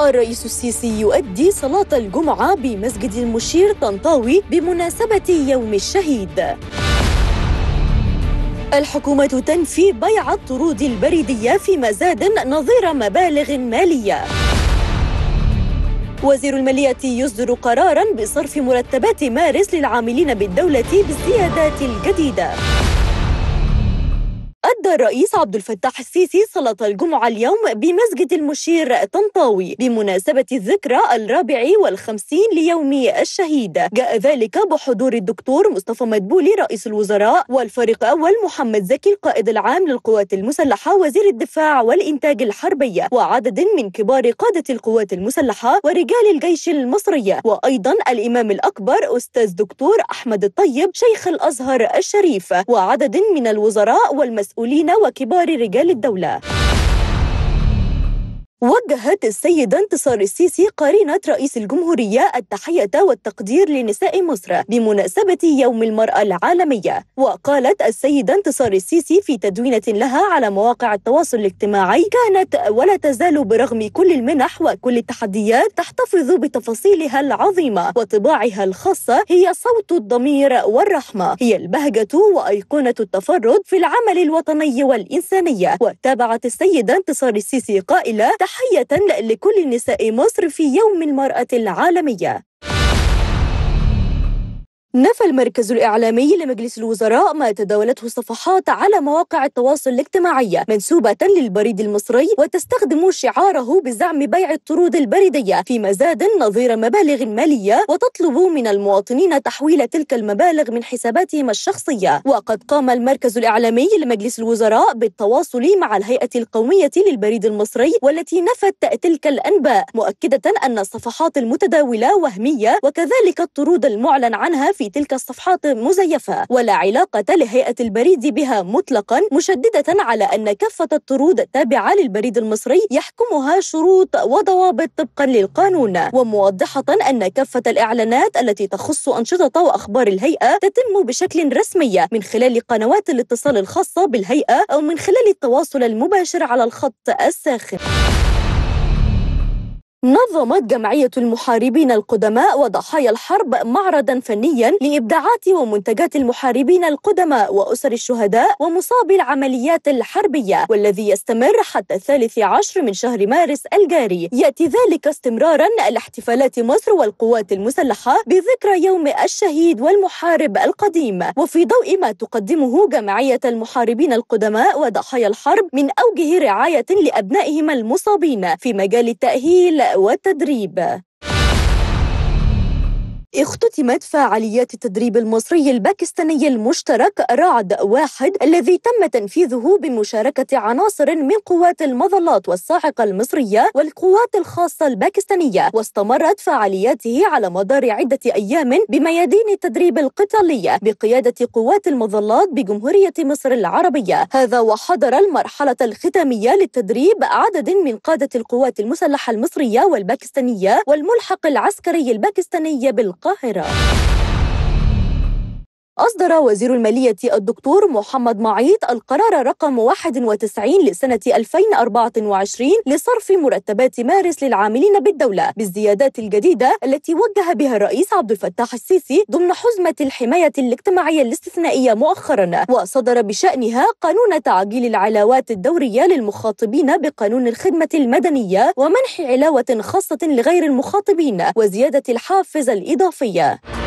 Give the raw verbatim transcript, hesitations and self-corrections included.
الرئيس السيسي يؤدي صلاة الجمعة بمسجد المشير طنطاوي بمناسبة يوم الشهيد. الحكومة تنفي بيع الطرود البريدية في مزاد نظير مبالغ مالية. وزير المالية يصدر قراراً بصرف مرتبات مارس للعاملين بالدولة بالزيادات الجديدة. أدى الرئيس عبد الفتاح السيسي صلاة الجمعة اليوم بمسجد المشير طنطاوي بمناسبة الذكرى الرابع والخمسين ليوم الشهيد. جاء ذلك بحضور الدكتور مصطفى مدبولي رئيس الوزراء، والفريق أول محمد زكي القائد العام للقوات المسلحة وزير الدفاع والإنتاج الحربي، وعدد من كبار قادة القوات المسلحة ورجال الجيش المصري، وأيضا الإمام الأكبر أستاذ دكتور أحمد الطيب شيخ الأزهر الشريف، وعدد من الوزراء والمسؤولين وكبار رجال الدولة. وجهت السيدة انتصار السيسي قرينة رئيس الجمهورية التحية والتقدير لنساء مصر بمناسبة يوم المرأة العالمية. وقالت السيدة انتصار السيسي في تدوينة لها على مواقع التواصل الاجتماعي: كانت ولا تزال برغم كل المنح وكل التحديات تحتفظ بتفاصيلها العظيمة وطباعها الخاصة، هي صوت الضمير والرحمة، هي البهجة وأيقونة التفرد في العمل الوطني والإنسانية. وتابعت السيدة انتصار السيسي قائلة: تحية لكل نساء مصر في يوم المرأة العالمية. نفى المركز الإعلامي لمجلس الوزراء ما تداولته الصفحات على مواقع التواصل الاجتماعي منسوبة للبريد المصري وتستخدم شعاره بزعم بيع الطرود البريدية في مزاد نظير مبالغ مالية، وتطلب من المواطنين تحويل تلك المبالغ من حساباتهم الشخصية. وقد قام المركز الإعلامي لمجلس الوزراء بالتواصل مع الهيئة القومية للبريد المصري والتي نفت تلك الأنباء، مؤكدة أن الصفحات المتداولة وهمية، وكذلك الطرود المعلن عنها في تلك الصفحات مزيفة ولا علاقة لهيئة البريد بها مطلقا، مشددة على أن كافة الطرود التابعة للبريد المصري يحكمها شروط وضوابط طبقا للقانون، وموضحة أن كافة الإعلانات التي تخص أنشطة وأخبار الهيئة تتم بشكل رسمي من خلال قنوات الاتصال الخاصة بالهيئة أو من خلال التواصل المباشر على الخط الساخن. نظمت جمعية المحاربين القدماء وضحايا الحرب معرضاً فنياً لإبداعات ومنتجات المحاربين القدماء وأسر الشهداء ومصابي العمليات الحربية، والذي يستمر حتى الثالث عشر من شهر مارس الجاري. يأتي ذلك استمراراً لاحتفالات مصر والقوات المسلحة بذكرى يوم الشهيد والمحارب القديم، وفي ضوء ما تقدمه جمعية المحاربين القدماء وضحايا الحرب من أوجه رعاية لأبنائهم المصابين في مجال التأهيل والتدريب. اختتمت فعاليات التدريب المصري الباكستاني المشترك رعد واحد الذي تم تنفيذه بمشاركة عناصر من قوات المظلات والصاعقة المصرية والقوات الخاصة الباكستانية، واستمرت فعالياته على مدار عدة أيام بميادين التدريب القتالي بقيادة قوات المظلات بجمهورية مصر العربية. هذا وحضر المرحلة الختامية للتدريب عدد من قادة القوات المسلحة المصرية والباكستانية والملحق العسكري الباكستاني بالقاهرة. القاهرة. أصدر وزير المالية الدكتور محمد معيط القرار رقم واحد وتسعين لسنة ألفين وأربعة وعشرين لصرف مرتبات مارس للعاملين بالدولة بالزيادات الجديدة التي وجه بها الرئيس عبد الفتاح السيسي ضمن حزمة الحماية الاجتماعية الاستثنائية مؤخرا. وصدر بشأنها قانون تعجيل العلاوات الدورية للمخاطبين بقانون الخدمة المدنية ومنح علاوة خاصة لغير المخاطبين وزيادة الحافز الإضافية.